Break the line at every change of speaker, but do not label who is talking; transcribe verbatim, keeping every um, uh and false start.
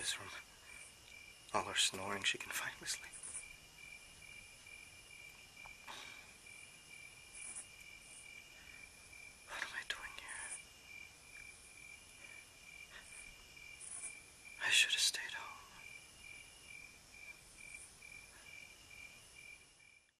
is from all her snoring, she can finally sleep.